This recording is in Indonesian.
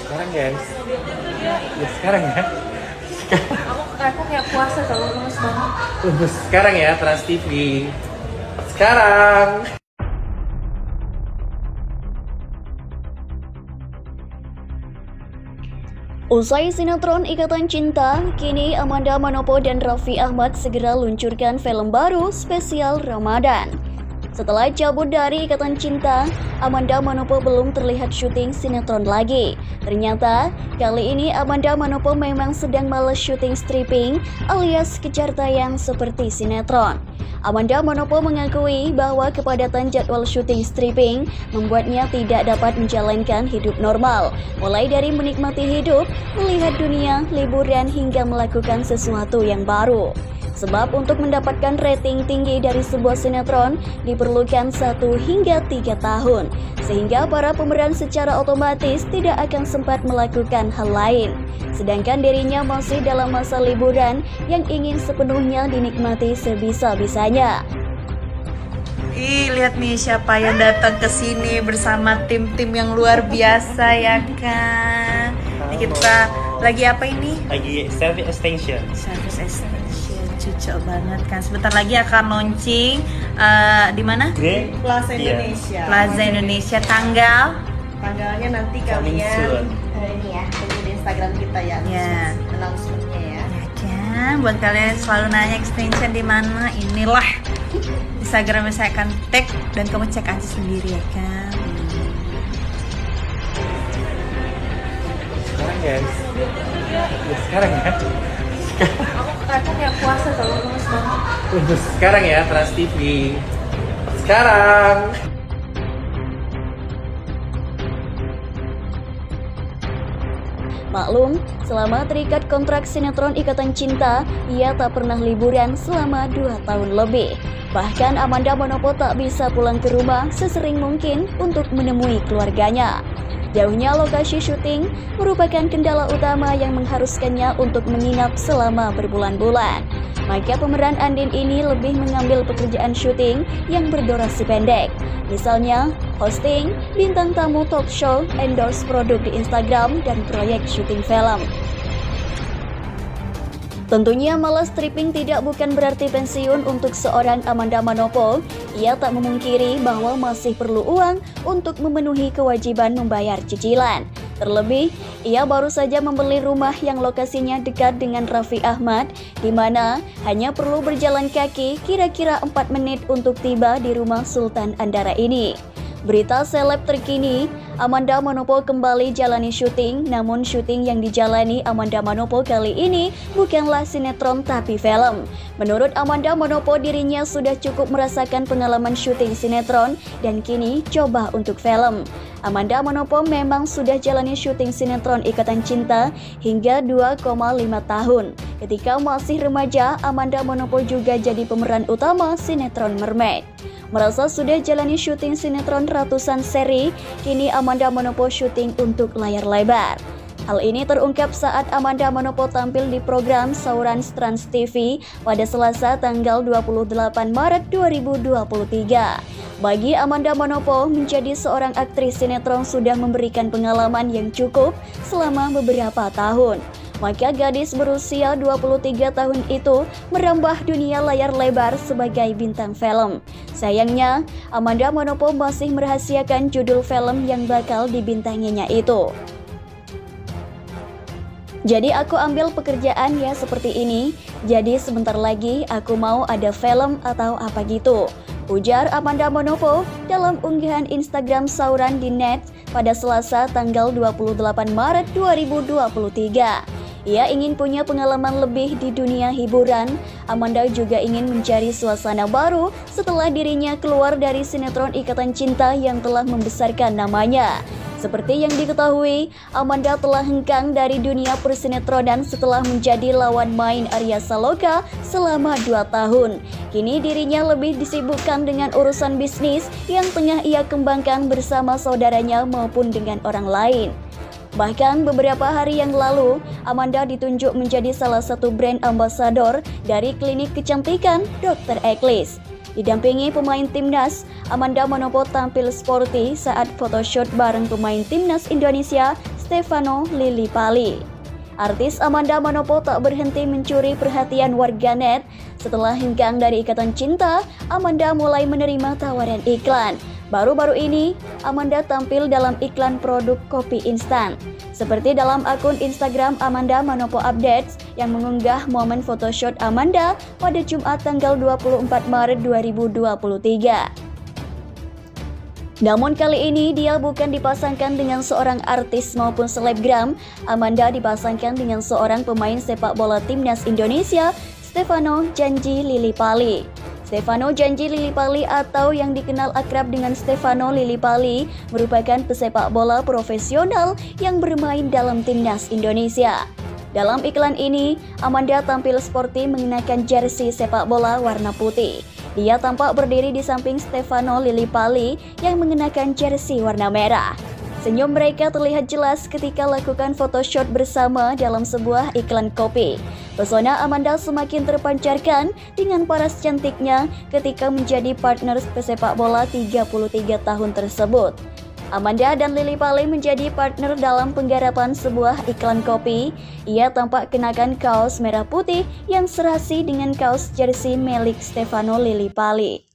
Sekarang guys, ya sekarang ya. Aku kayak puasa kalau lemes banget. Tunggu sekarang ya Trans TV. Sekarang. Usai sinetron Ikatan Cinta, kini Amanda Manopo dan Raffi Ahmad segera luncurkan film baru spesial Ramadan. Setelah cabut dari Ikatan Cinta, Amanda Manopo belum terlihat syuting sinetron lagi. Ternyata, kali ini Amanda Manopo memang sedang malas syuting stripping alias kejar tayang seperti sinetron. Amanda Manopo mengakui bahwa kepadatan jadwal syuting stripping membuatnya tidak dapat menjalankan hidup normal, mulai dari menikmati hidup, melihat dunia, liburan, hingga melakukan sesuatu yang baru. Sebab untuk mendapatkan rating tinggi dari sebuah sinetron diperlukan 1 hingga 3 tahun, sehingga para pemeran secara otomatis tidak akan sempat melakukan hal lain. Sedangkan dirinya masih dalam masa liburan yang ingin sepenuhnya dinikmati sebisa-bisanya. Ih, lihat nih siapa yang datang ke sini bersama tim-tim yang luar biasa ya kan. Ini kita lagi apa ini? Lagi service extension. Service extension, cocok banget kan. Sebentar lagi akan launching di mana? Di Plaza Iya. Indonesia. Plaza Indonesia Tanggalnya nanti Coming kalian soon. ini ya, tunggu di Instagram kita ya. Ya. Announcement-nya ya. Ya kan, buat kalian yang selalu nanya extension di mana, inilah Instagram saya akan tag dan kamu cek aja sendiri ya kan. Sekarang guys. Ya sekarang ya. Aku kayak puasa kalau lemes banget. Tunggu sekarang ya Trans TV. Sekarang. Maklum, selama terikat kontrak sinetron Ikatan Cinta, ia tak pernah liburan selama 2 tahun lebih. Bahkan Amanda Manopo tak bisa pulang ke rumah sesering mungkin untuk menemui keluarganya. Jauhnya lokasi syuting merupakan kendala utama yang mengharuskannya untuk menginap selama berbulan-bulan. Maka pemeran Andin ini lebih mengambil pekerjaan syuting yang berdurasi pendek. Misalnya, hosting, bintang tamu talk show, endorse produk di Instagram, dan proyek syuting film. Tentunya malas stripping bukan berarti pensiun untuk seorang Amanda Manopo. Ia tak memungkiri bahwa masih perlu uang untuk memenuhi kewajiban membayar cicilan. Terlebih, ia baru saja membeli rumah yang lokasinya dekat dengan Raffi Ahmad, di mana hanya perlu berjalan kaki kira-kira 4 menit untuk tiba di rumah Sultan Andara ini. Berita seleb terkini, Amanda Manopo kembali jalani syuting, namun syuting yang dijalani Amanda Manopo kali ini bukanlah sinetron tapi film. Menurut Amanda Manopo, dirinya sudah cukup merasakan pengalaman syuting sinetron dan kini coba untuk film. Amanda Manopo memang sudah jalani syuting sinetron Ikatan Cinta hingga 2,5 tahun. Ketika masih remaja, Amanda Manopo juga jadi pemeran utama sinetron Mermaid. Merasa sudah jalani syuting sinetron ratusan seri, kini Amanda Manopo syuting untuk layar lebar. Hal ini terungkap saat Amanda Manopo tampil di program Sauran Trans TV pada Selasa tanggal 28 Maret 2023. Bagi Amanda Manopo, menjadi seorang aktris sinetron sudah memberikan pengalaman yang cukup selama beberapa tahun. Maka gadis berusia 23 tahun itu merambah dunia layar lebar sebagai bintang film. Sayangnya, Amanda Manopo masih merahasiakan judul film yang bakal dibintanginya itu. Jadi aku ambil pekerjaan ya seperti ini, jadi sebentar lagi aku mau ada film atau apa gitu, ujar Amanda Manopo dalam unggahan Instagram Sauran di Net pada Selasa tanggal 28 Maret 2023. Ia ingin punya pengalaman lebih di dunia hiburan. Amanda juga ingin mencari suasana baru setelah dirinya keluar dari sinetron Ikatan Cinta yang telah membesarkan namanya. Seperti yang diketahui, Amanda telah hengkang dari dunia persinetronan setelah menjadi lawan main Arya Saloka selama 2 tahun. Kini dirinya lebih disibukkan dengan urusan bisnis yang tengah ia kembangkan bersama saudaranya maupun dengan orang lain. Bahkan beberapa hari yang lalu, Amanda ditunjuk menjadi salah satu brand ambassador dari klinik kecantikan Dr. Eklis. Didampingi pemain timnas, Amanda Manopo tampil sporty saat photoshoot bareng pemain timnas Indonesia Stefano Lillipali. Artis Amanda Manopo tak berhenti mencuri perhatian warganet. Setelah hengkang dari ikatan cinta, Amanda mulai menerima tawaran iklan. Baru-baru ini, Amanda tampil dalam iklan produk kopi instan. Seperti dalam akun Instagram Amanda Manopo Updates yang mengunggah momen photoshoot Amanda pada Jumat tanggal 24 Maret 2023. Namun kali ini dia bukan dipasangkan dengan seorang artis maupun selebgram. Amanda dipasangkan dengan seorang pemain sepak bola timnas Indonesia, Stefano Janji Lillipali. Stefano Janji Lillipali atau yang dikenal akrab dengan Stefano Lillipali merupakan pesepak bola profesional yang bermain dalam timnas Indonesia. Dalam iklan ini, Amanda tampil sporty mengenakan jersey sepak bola warna putih. Dia tampak berdiri di samping Stefano Lillipali yang mengenakan jersey warna merah. Senyum mereka terlihat jelas ketika lakukan photoshoot bersama dalam sebuah iklan kopi. Pesona Amanda semakin terpancarkan dengan paras cantiknya ketika menjadi partner pesepak bola 33 tahun tersebut. Amanda dan Lillipali menjadi partner dalam penggarapan sebuah iklan kopi. Ia tampak kenakan kaos merah putih yang serasi dengan kaos jersey milik Stefano Lillipali.